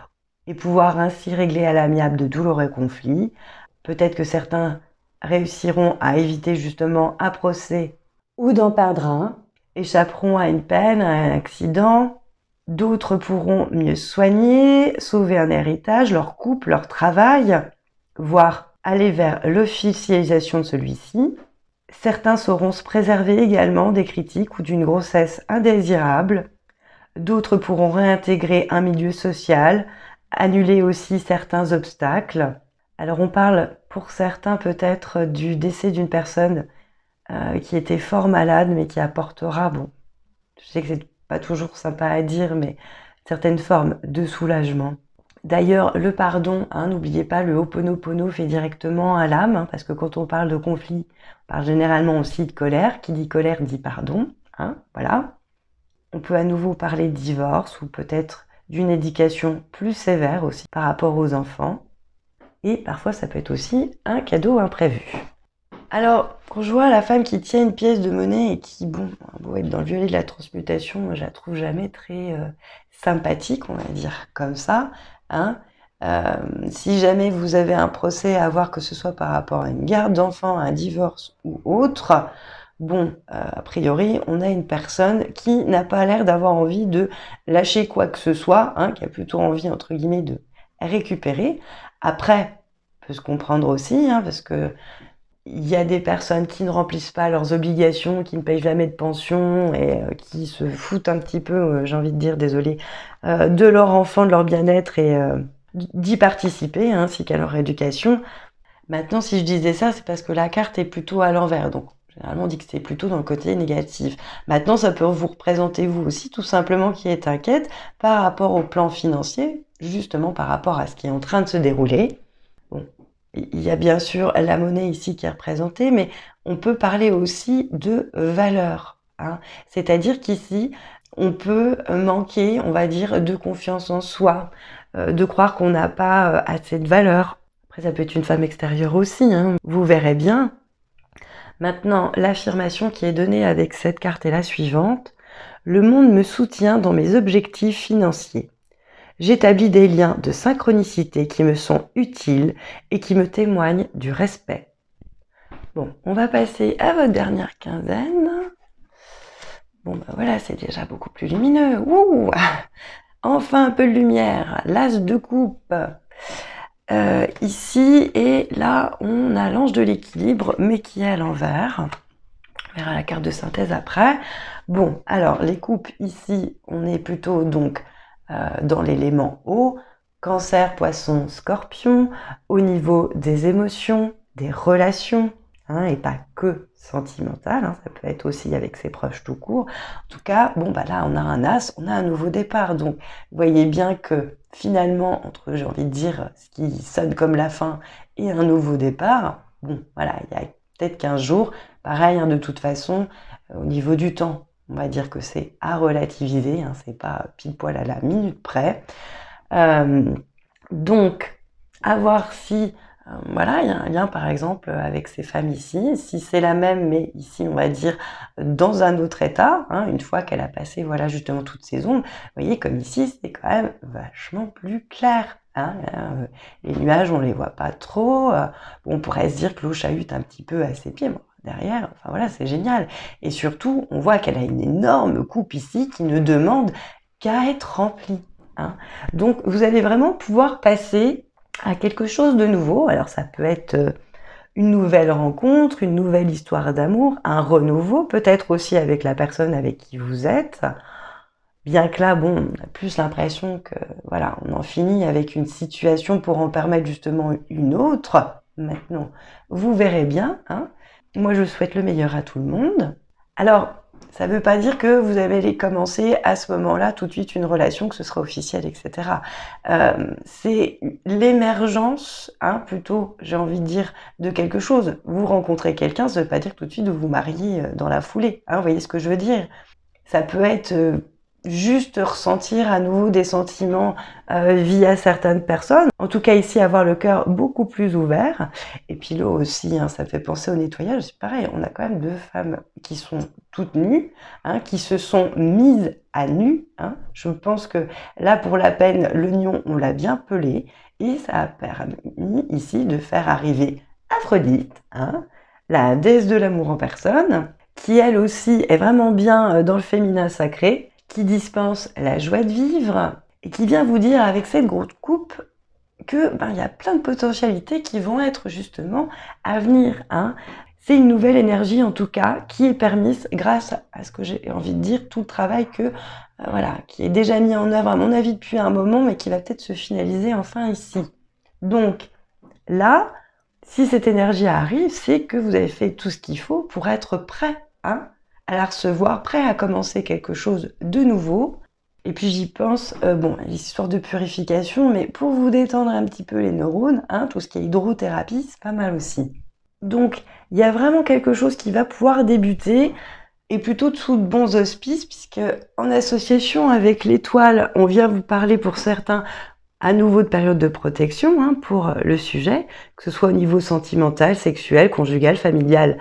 [SPEAKER 1] et pouvoir ainsi régler à l'amiable de douloureux conflits. Peut-être que certains réussiront à éviter justement un procès ou d'en perdre un, échapperont à une peine, à un accident. D'autres pourront mieux soigner, sauver un héritage, leur couple, leur travail, voire aller vers l'officialisation de celui-ci. Certains sauront se préserver également des critiques ou d'une grossesse indésirable. D'autres pourront réintégrer un milieu social, annuler aussi certains obstacles. Alors on parle pour certains peut-être du décès d'une personne euh, qui était fort malade mais qui apportera, bon, je sais que c'est pas toujours sympa à dire, mais certaines formes de soulagement. D'ailleurs, le pardon, hein, n'oubliez pas, le Ho'oponopono fait directement à l'âme, hein, parce que quand on parle de conflit, on parle généralement aussi de colère. Qui dit colère dit pardon, hein, voilà. On peut à nouveau parler de divorce ou peut-être d'une éducation plus sévère aussi par rapport aux enfants. Et parfois, ça peut être aussi un cadeau imprévu. Alors, quand je vois la femme qui tient une pièce de monnaie et qui, bon, beau être dans le violet de la transmutation, je la trouve jamais très euh, sympathique, on va dire comme ça. Hein. Euh, si jamais vous avez un procès à avoir, que ce soit par rapport à une garde d'enfants, un divorce ou autre, bon, euh, a priori, on a une personne qui n'a pas l'air d'avoir envie de lâcher quoi que ce soit, hein, qui a plutôt envie, entre guillemets, de récupérer. Après, on peut se comprendre aussi, hein, parce que il y a des personnes qui ne remplissent pas leurs obligations, qui ne payent jamais de pension et euh, qui se foutent un petit peu, euh, j'ai envie de dire, désolé, euh, de leur enfant, de leur bien-être et euh, d'y participer, hein, ainsi qu'à leur éducation. Maintenant, si je disais ça, c'est parce que la carte est plutôt à l'envers. Donc, généralement, on dit que c'est plutôt dans le côté négatif. Maintenant, ça peut vous représenter vous aussi, tout simplement, qui êtes inquiète par rapport au plan financier, justement par rapport à ce qui est en train de se dérouler. Bon. Il y a bien sûr la monnaie ici qui est représentée, mais on peut parler aussi de valeur. Hein. C'est-à-dire qu'ici, on peut manquer, on va dire, de confiance en soi, euh, de croire qu'on n'a pas euh, assez de valeur. Après, ça peut être une femme extérieure aussi, hein. Vous verrez bien. Maintenant, l'affirmation qui est donnée avec cette carte est la suivante. Le monde me soutient dans mes objectifs financiers. J'établis des liens de synchronicité qui me sont utiles et qui me témoignent du respect. Bon, on va passer à votre dernière quinzaine. Bon, ben voilà, c'est déjà beaucoup plus lumineux. Ouh, enfin un peu de lumière. L'as de coupe. Euh, ici, et là, on a l'ange de l'équilibre, mais qui est à l'envers. On verra la carte de synthèse après. Bon, alors, les coupes, ici, on est plutôt donc euh, dans l'élément eau. Cancer, poisson, scorpion. Au niveau des émotions, des relations, hein, et pas que sentimentales, hein, ça peut être aussi avec ses proches tout court. En tout cas, bon, bah là, on a un as, on a un nouveau départ. Donc, vous voyez bien que finalement, entre, j'ai envie de dire, ce qui sonne comme la fin et un nouveau départ, bon, voilà, il y a peut-être quinze jours. Pareil, hein, de toute façon, euh, au niveau du temps, on va dire que c'est à relativiser, hein, c'est pas pile poil à la minute près. Euh, donc, à voir si, euh, voilà, il y a un lien par exemple avec ces femmes ici, si c'est la même, mais ici on va dire dans un autre état, hein, une fois qu'elle a passé, voilà, justement toutes ces ondes, vous voyez comme ici c'est quand même vachement plus clair. Hein, euh, les nuages, on les voit pas trop. Euh, on pourrait se dire que l'eau chahute un petit peu à ses pieds. Bon, derrière, enfin voilà, c'est génial. Et surtout, on voit qu'elle a une énorme coupe ici qui ne demande qu'à être remplie. Hein. Donc, vous allez vraiment pouvoir passer à quelque chose de nouveau. Alors, ça peut être euh, une nouvelle rencontre, une nouvelle histoire d'amour, un renouveau, peut-être aussi avec la personne avec qui vous êtes. Bien que là, bon, on a plus l'impression que, voilà, on en finit avec une situation pour en permettre justement une autre. Maintenant, vous verrez bien, hein. Moi, je souhaite le meilleur à tout le monde. Alors, ça ne veut pas dire que vous allez commencer à ce moment-là tout de suite une relation, que ce sera officiel, et cetera. Euh, c'est l'émergence, hein, plutôt, j'ai envie de dire, de quelque chose. Vous rencontrez quelqu'un, ça ne veut pas dire tout de suite de vous marier dans la foulée. Hein, vous voyez ce que je veux dire? Ça peut être euh, juste ressentir à nouveau des sentiments euh, via certaines personnes. En tout cas, ici, avoir le cœur beaucoup plus ouvert. Et puis l'eau aussi, hein, ça me fait penser au nettoyage. C'est pareil, on a quand même deux femmes qui sont toutes nues, hein, qui se sont mises à nu. Hein. Je pense que là, pour la peine, l'oignon, on l'a bien pelé. Et ça a permis ici de faire arriver Aphrodite, hein, la déesse de l'amour en personne, qui elle aussi est vraiment bien dans le féminin sacré, qui dispense la joie de vivre et qui vient vous dire avec cette grosse coupe que ben, y a plein de potentialités qui vont être justement à venir. Hein. C'est une nouvelle énergie en tout cas qui est permise grâce à ce que j'ai envie de dire, tout le travail que, euh, voilà, qui est déjà mis en œuvre à mon avis depuis un moment mais qui va peut-être se finaliser enfin ici. Donc là, si cette énergie arrive, c'est que vous avez fait tout ce qu'il faut pour être prêt, hein, à la recevoir, prêt à commencer quelque chose de nouveau. Et puis j'y pense, euh, bon, l'histoire de purification, mais pour vous détendre un petit peu les neurones, hein, tout ce qui est hydrothérapie, c'est pas mal aussi. Donc, il y a vraiment quelque chose qui va pouvoir débuter, et plutôt sous de bons auspices, puisque en association avec l'étoile, on vient vous parler pour certains à nouveau de période de protection, hein, pour le sujet, que ce soit au niveau sentimental, sexuel, conjugal, familial,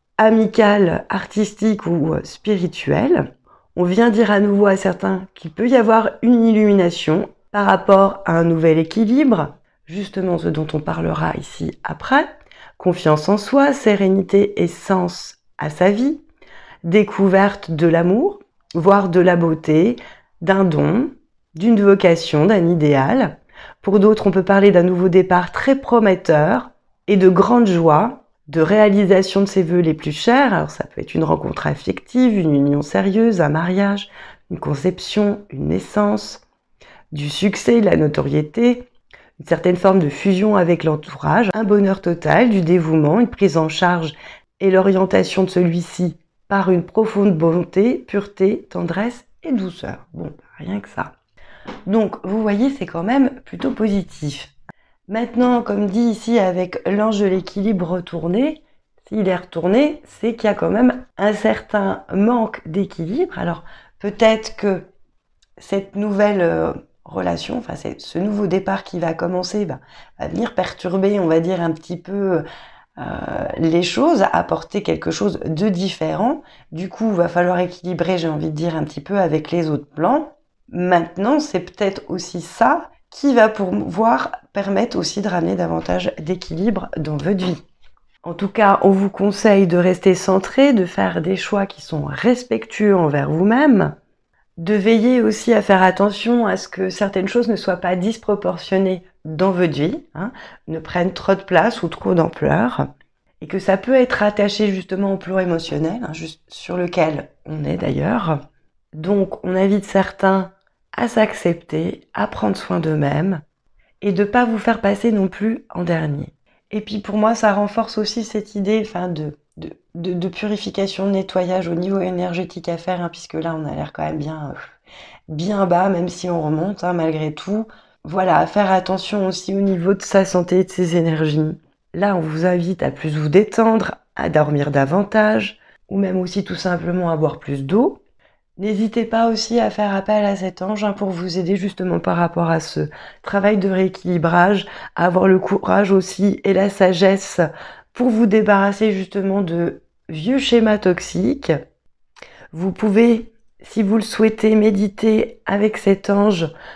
[SPEAKER 1] amical, artistique ou spirituel. On vient dire à nouveau à certains qu'il peut y avoir une illumination par rapport à un nouvel équilibre, justement ce dont on parlera ici après, confiance en soi, sérénité et sens à sa vie, découverte de l'amour, voire de la beauté, d'un don, d'une vocation, d'un idéal. Pour d'autres, on peut parler d'un nouveau départ très prometteur et de grande joie, de réalisation de ses vœux les plus chers. Alors ça peut être une rencontre affective, une union sérieuse, un mariage, une conception, une naissance, du succès, de la notoriété, une certaine forme de fusion avec l'entourage, un bonheur total, du dévouement, une prise en charge et l'orientation de celui-ci par une profonde bonté, pureté, tendresse et douceur. Bon, rien que ça. Donc, vous voyez, c'est quand même plutôt positif. Maintenant, comme dit ici avec l'ange de l'équilibre retourné, s'il est retourné, c'est qu'il y a quand même un certain manque d'équilibre. Alors, peut-être que cette nouvelle euh, relation, enfin, c'est ce nouveau départ qui va commencer, bah, va venir perturber, on va dire, un petit peu euh, les choses, apporter quelque chose de différent. Du coup, il va falloir équilibrer, j'ai envie de dire, un petit peu avec les autres plans. Maintenant, c'est peut-être aussi ça qui va pouvoir permettre aussi de ramener davantage d'équilibre dans votre vie. En tout cas, on vous conseille de rester centré, de faire des choix qui sont respectueux envers vous-même, de veiller aussi à faire attention à ce que certaines choses ne soient pas disproportionnées dans votre vie, hein, ne prennent trop de place ou trop d'ampleur, et que ça peut être attaché justement au plan émotionnel, hein, juste sur lequel on est d'ailleurs. Donc, on invite certains à s'accepter, à prendre soin d'eux-mêmes et de ne pas vous faire passer non plus en dernier. Et puis pour moi, ça renforce aussi cette idée enfin, de, de, de, de purification, de nettoyage au niveau énergétique à faire, hein, puisque là, on a l'air quand même bien, euh, bien bas, même si on remonte, hein, malgré tout. Voilà, à faire attention aussi au niveau de sa santé et de ses énergies. Là, on vous invite à plus vous détendre, à dormir davantage, ou même aussi tout simplement à boire plus d'eau. N'hésitez pas aussi à faire appel à cet ange hein, pour vous aider justement par rapport à ce travail de rééquilibrage, à avoir le courage aussi et la sagesse pour vous débarrasser justement de vieux schémas toxiques. Vous pouvez, si vous le souhaitez, méditer avec cet ange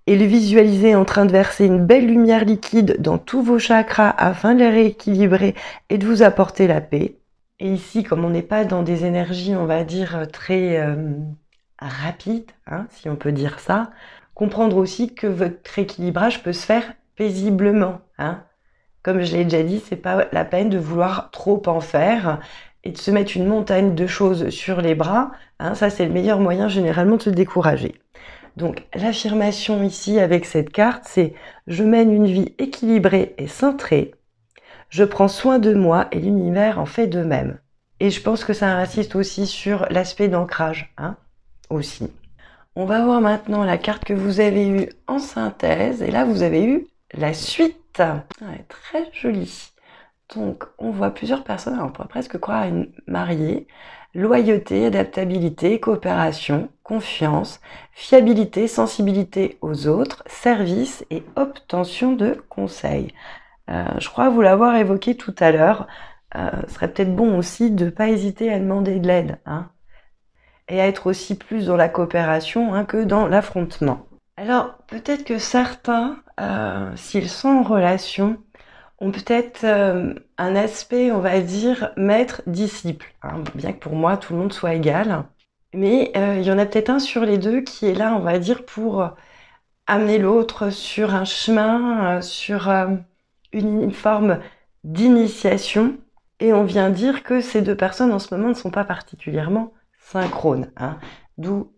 [SPEAKER 1] et le visualiser en train de verser une belle lumière liquide dans tous vos chakras afin de les rééquilibrer et de vous apporter la paix. Et ici, comme on n'est pas dans des énergies, on va dire, très euh, rapides, hein, si on peut dire ça, comprendre aussi que votre rééquilibrage peut se faire paisiblement. Hein. Comme je l'ai déjà dit, c'est pas la peine de vouloir trop en faire et de se mettre une montagne de choses sur les bras. Hein, ça, c'est le meilleur moyen généralement de se décourager. Donc, l'affirmation ici avec cette carte, c'est « Je mène une vie équilibrée et centrée. Je prends soin de moi et l'univers en fait de même. » Et je pense que ça insiste aussi sur l'aspect d'ancrage, hein, aussi. On va voir maintenant la carte que vous avez eue en synthèse. Et là, vous avez eu la suite. Ouais, très jolie. Donc, on voit plusieurs personnes, alors on pourrait presque croire à une mariée. Loyauté, adaptabilité, coopération, confiance, fiabilité, sensibilité aux autres, service et obtention de conseils. Euh, je crois vous l'avoir évoqué tout à l'heure. Euh, ce serait peut-être bon aussi de ne pas hésiter à demander de l'aide, hein, et à être aussi plus dans la coopération, hein, que dans l'affrontement. Alors, peut-être que certains, euh, s'ils sont en relation, ont peut-être euh, un aspect, on va dire, maître-disciple, hein, bien que pour moi, tout le monde soit égal. Mais euh, il y en a peut-être un sur les deux qui est là, on va dire, pour amener l'autre sur un chemin, euh, sur euh, une forme d'initiation. Et on vient dire que ces deux personnes, en ce moment, ne sont pas particulièrement synchrones, hein, d'où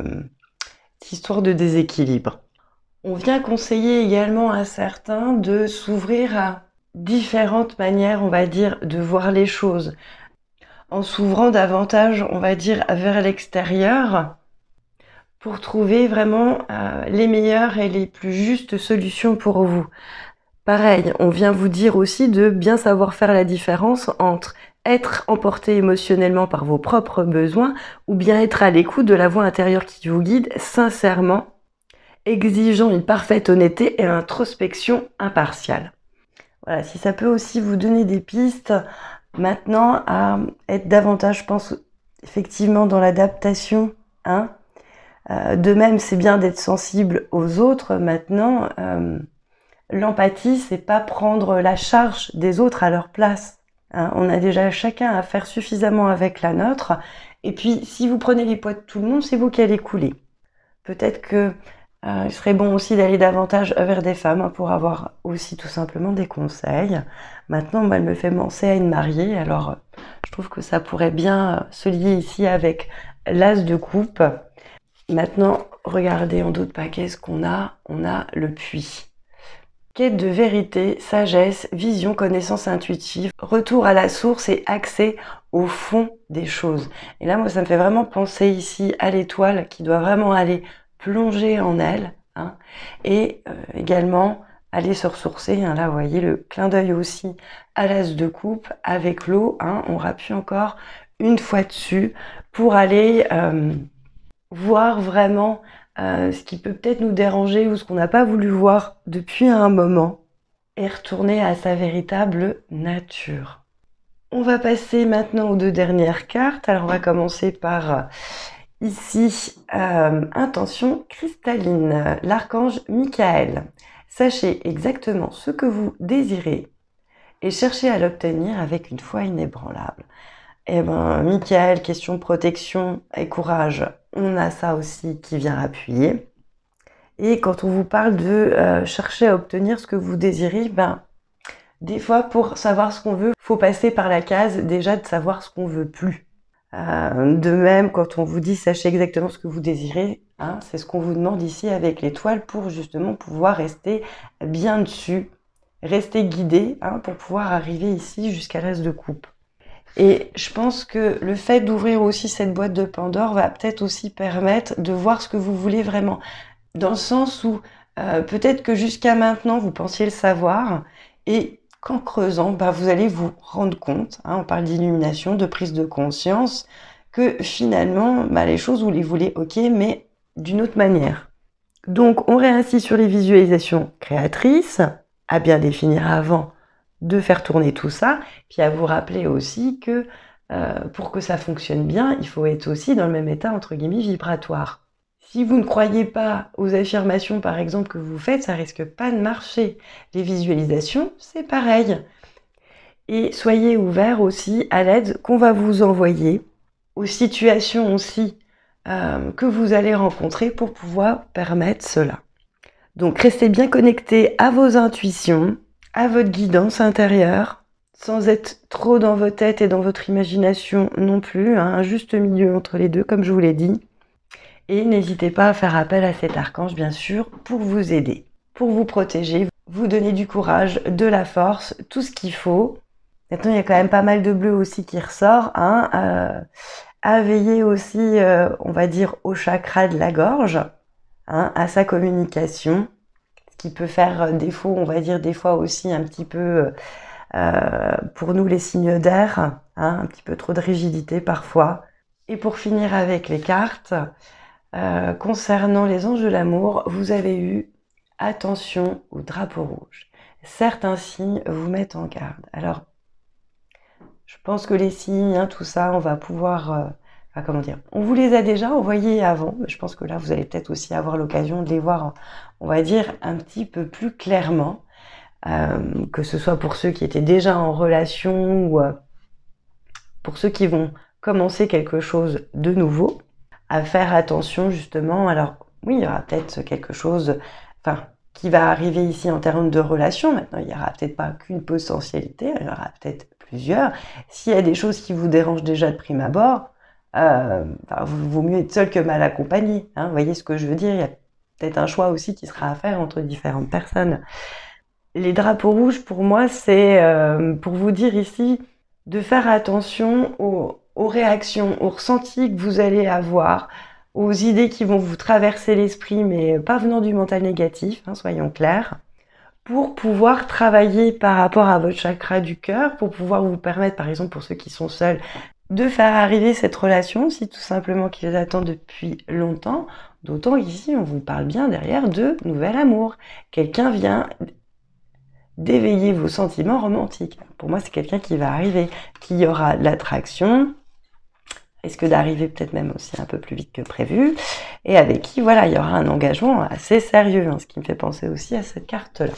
[SPEAKER 1] cette histoire de déséquilibre. On vient conseiller également à certains de s'ouvrir à différentes manières, on va dire, de voir les choses, en s'ouvrant davantage, on va dire, vers l'extérieur, pour trouver vraiment euh, les meilleures et les plus justes solutions pour vous. Pareil, on vient vous dire aussi de bien savoir faire la différence entre être emporté émotionnellement par vos propres besoins ou bien être à l'écoute de la voix intérieure qui vous guide sincèrement, exigeant une parfaite honnêteté et introspection impartiale. Voilà, si ça peut aussi vous donner des pistes maintenant à être davantage, je pense, effectivement dans l'adaptation, hein. Euh, de même, c'est bien d'être sensible aux autres. Maintenant, euh, l'empathie, c'est pas prendre la charge des autres à leur place. Hein. On a déjà chacun à faire suffisamment avec la nôtre. Et puis, si vous prenez les poids de tout le monde, c'est vous qui allez couler. Peut-être que Euh, il serait bon aussi d'aller davantage vers des femmes, hein, pour avoir aussi tout simplement des conseils. Maintenant, moi, elle me fait penser à une mariée, alors euh, je trouve que ça pourrait bien euh, se lier ici avec l'as de coupe. Maintenant, regardez en dos de paquet ce qu'on a. On a le puits. Quête de vérité, sagesse, vision, connaissance intuitive, retour à la source et accès au fond des choses. Et là, moi, ça me fait vraiment penser ici à l'étoile qui doit vraiment aller plonger en elle, hein, et euh, également aller se ressourcer. Hein, là, vous voyez le clin d'œil aussi à l'as de coupe avec l'eau. Hein, on rappuie encore une fois dessus pour aller euh, voir vraiment euh, ce qui peut peut-être nous déranger ou ce qu'on n'a pas voulu voir depuis un moment et retourner à sa véritable nature. On va passer maintenant aux deux dernières cartes. Alors, on va commencer par ici, euh, intention cristalline, l'archange Michael. Sachez exactement ce que vous désirez et cherchez à l'obtenir avec une foi inébranlable. Eh ben, Michael, question protection et courage, on a ça aussi qui vient appuyer. Et quand on vous parle de euh, chercher à obtenir ce que vous désirez, ben, des fois, pour savoir ce qu'on veut, faut passer par la case déjà de savoir ce qu'on veut plus. Euh, de même, quand on vous dit sachez exactement ce que vous désirez, hein, c'est ce qu'on vous demande ici avec l'étoile pour justement pouvoir rester bien dessus, rester guidé, hein, pour pouvoir arriver ici jusqu'à l'as de coupe. Et je pense que le fait d'ouvrir aussi cette boîte de Pandore va peut-être aussi permettre de voir ce que vous voulez vraiment, dans le sens où euh, peut-être que jusqu'à maintenant vous pensiez le savoir et qu'en creusant, bah, vous allez vous rendre compte, hein, on parle d'illumination, de prise de conscience, que finalement, bah, les choses, vous les voulez, ok, mais d'une autre manière. Donc, on réinsiste sur les visualisations créatrices, à bien définir avant de faire tourner tout ça, puis à vous rappeler aussi que euh, pour que ça fonctionne bien, il faut être aussi dans le même état, entre guillemets, vibratoire. Si vous ne croyez pas aux affirmations, par exemple, que vous faites, ça risque pas de marcher. Les visualisations, c'est pareil. Et soyez ouverts aussi à l'aide qu'on va vous envoyer, aux situations aussi euh, que vous allez rencontrer pour pouvoir permettre cela. Donc restez bien connectés à vos intuitions, à votre guidance intérieure, sans être trop dans vos têtes et dans votre imagination non plus, hein, un juste milieu entre les deux, comme je vous l'ai dit. Et n'hésitez pas à faire appel à cet archange, bien sûr, pour vous aider, pour vous protéger, vous donner du courage, de la force, tout ce qu'il faut. Maintenant, il y a quand même pas mal de bleu aussi qui ressort, hein, euh, à veiller aussi, euh, on va dire, au chakra de la gorge, hein, à sa communication, ce qui peut faire défaut, on va dire, des fois aussi un petit peu, euh, pour nous, les signes d'air, hein, un petit peu trop de rigidité parfois. Et pour finir avec les cartes, euh, concernant les anges de l'amour, vous avez eu attention au drapeau rouge. Certains signes vous mettent en garde. Alors, je pense que les signes, hein, tout ça, on va pouvoir... Euh, enfin, comment dire, on vous les a déjà envoyés avant, mais je pense que là, vous allez peut-être aussi avoir l'occasion de les voir, on va dire, un petit peu plus clairement, euh, que ce soit pour ceux qui étaient déjà en relation ou euh, pour ceux qui vont commencer quelque chose de nouveau, à faire attention justement. Alors, oui, il y aura peut-être quelque chose... Enfin, qui va arriver ici en termes de relations. Maintenant, il n'y aura peut-être pas qu'une potentialité, il y aura peut-être plusieurs. S'il y a des choses qui vous dérangent déjà de prime abord, euh, enfin, vaut mieux être seul que mal accompagné. Hein, vous voyez ce que je veux dire? Il y a peut-être un choix aussi qui sera à faire entre différentes personnes. Les drapeaux rouges, pour moi, c'est euh, pour vous dire ici de faire attention aux, aux réactions, aux ressentis que vous allez avoir, aux idées qui vont vous traverser l'esprit, mais pas venant du mental négatif, hein, soyons clairs, pour pouvoir travailler par rapport à votre chakra du cœur, pour pouvoir vous permettre, par exemple pour ceux qui sont seuls, de faire arriver cette relation, si tout simplement qu'ils attendent depuis longtemps. D'autant ici, on vous parle bien derrière de nouvel amour. Quelqu'un vient d'éveiller vos sentiments romantiques. Pour moi, c'est quelqu'un qui va arriver, qui aura l'attraction, risque d'arriver peut-être même aussi un peu plus vite que prévu, et avec qui, voilà, il y aura un engagement assez sérieux, hein, ce qui me fait penser aussi à cette carte-là.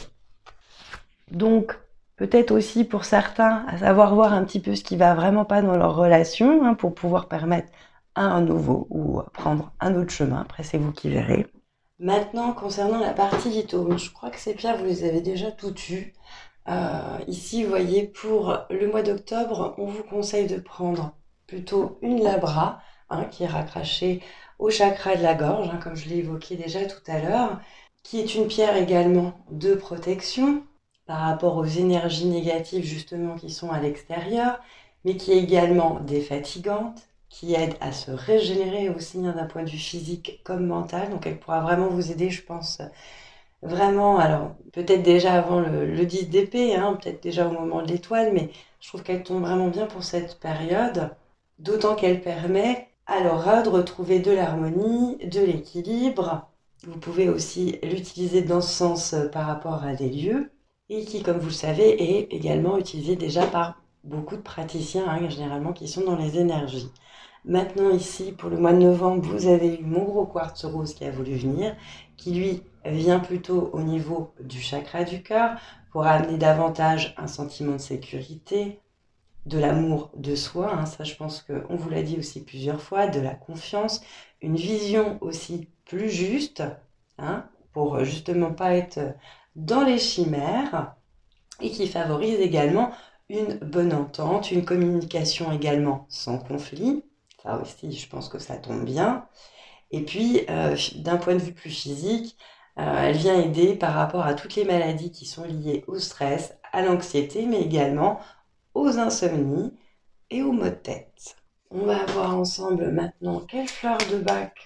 [SPEAKER 1] Donc, peut-être aussi pour certains, à savoir voir un petit peu ce qui va vraiment pas dans leur relation, hein, pour pouvoir permettre un nouveau ou prendre un autre chemin. Après, c'est vous qui verrez. Maintenant, concernant la partie litho, je crois que ces pierres, vous les avez déjà toutes eues. Euh, ici, vous voyez, pour le mois d'octobre, on vous conseille de prendre plutôt une labra, hein, qui est raccrachée au chakra de la gorge, hein, comme je l'ai évoqué déjà tout à l'heure, qui est une pierre également de protection par rapport aux énergies négatives justement qui sont à l'extérieur, mais qui est également défatigante, qui aide à se régénérer aussi, hein, d'un point de vue physique comme mental. Donc elle pourra vraiment vous aider, je pense, vraiment, alors peut-être déjà avant le, le dix d'épée, hein, peut-être déjà au moment de l'étoile, mais je trouve qu'elle tombe vraiment bien pour cette période, d'autant qu'elle permet à l'aura de retrouver de l'harmonie, de l'équilibre. Vous pouvez aussi l'utiliser dans ce sens par rapport à des lieux, et qui, comme vous le savez, est également utilisée déjà par beaucoup de praticiens, hein, généralement qui sont dans les énergies. Maintenant ici, pour le mois de novembre, vous avez eu mon gros quartz rose qui a voulu venir, qui lui vient plutôt au niveau du chakra du cœur pour amener davantage un sentiment de sécurité, de l'amour de soi, hein, ça je pense qu'on vous l'a dit aussi plusieurs fois, de la confiance, une vision aussi plus juste, hein, pour justement pas être dans les chimères, et qui favorise également une bonne entente, une communication également sans conflit. Ça aussi, je pense que ça tombe bien. Et puis, euh, d'un point de vue plus physique, euh, elle vient aider par rapport à toutes les maladies qui sont liées au stress, à l'anxiété, mais également aux insomnies et aux maux de tête. On va voir ensemble maintenant quelle fleur de bac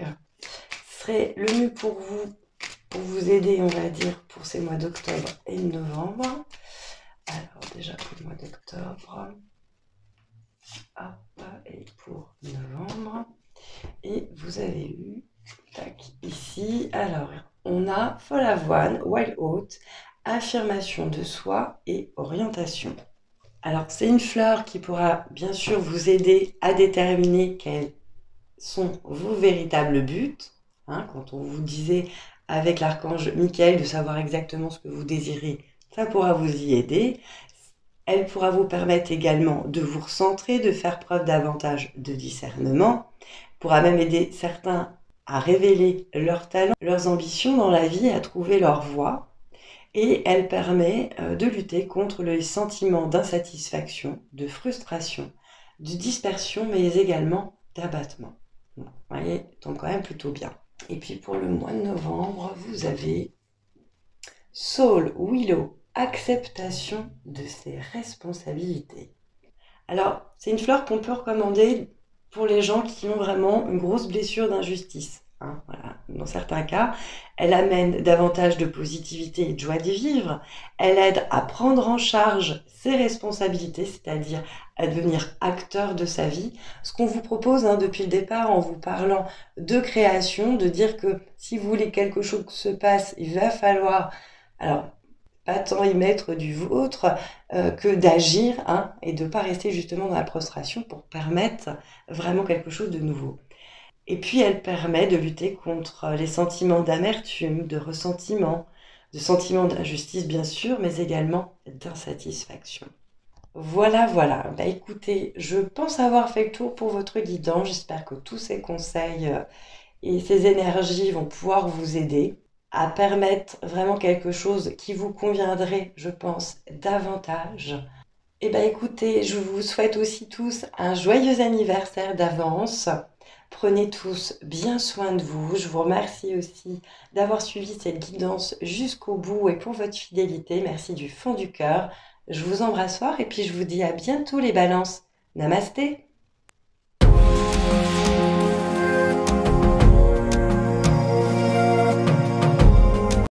[SPEAKER 1] serait le mieux pour vous, pour vous aider, on va dire, pour ces mois d'octobre et de novembre. Alors déjà pour le mois d'octobre, hop, et pour novembre. Et vous avez eu, tac, ici, alors on a folle avoine, wild oat, affirmation de soi et orientation. Alors c'est une fleur qui pourra bien sûr vous aider à déterminer quels sont vos véritables buts, Hein, quand on vous disait avec l'archange Michael de savoir exactement ce que vous désirez, ça pourra vous y aider. Elle pourra vous permettre également de vous recentrer, de faire preuve davantage de discernement. Elle pourra même aider certains à révéler leurs talents, leurs ambitions dans la vie, à trouver leur voie. Et elle permet de lutter contre les sentiments d'insatisfaction, de frustration, de dispersion, mais également d'abattement. Bon, vous voyez, donc quand même plutôt bien. Et puis pour le mois de novembre, vous avez Soul Willow, acceptation de ses responsabilités. Alors, c'est une fleur qu'on peut recommander pour les gens qui ont vraiment une grosse blessure d'injustice. Hein, voilà. Dans certains cas, elle amène davantage de positivité et de joie de vivre. Elle aide à prendre en charge ses responsabilités, c'est-à-dire à devenir acteur de sa vie. Ce qu'on vous propose hein, depuis le départ en vous parlant de création, de dire que si vous voulez que quelque chose se passe, il va falloir... Alors, pas tant y mettre du vôtre euh, que d'agir hein, et de ne pas rester justement dans la prostration pour permettre vraiment quelque chose de nouveau. Et puis elle permet de lutter contre les sentiments d'amertume, de ressentiment, de sentiments d'injustice bien sûr, mais également d'insatisfaction. Voilà, voilà. Bah écoutez, je pense avoir fait le tour pour votre guidance. J'espère que tous ces conseils euh, et ces énergies vont pouvoir vous aider à permettre vraiment quelque chose qui vous conviendrait, je pense, davantage. Et bien écoutez, je vous souhaite aussi tous un joyeux anniversaire d'avance. Prenez tous bien soin de vous. Je vous remercie aussi d'avoir suivi cette guidance jusqu'au bout et pour votre fidélité. Merci du fond du cœur. Je vous embrasse fort et puis je vous dis à bientôt les balances. Namasté!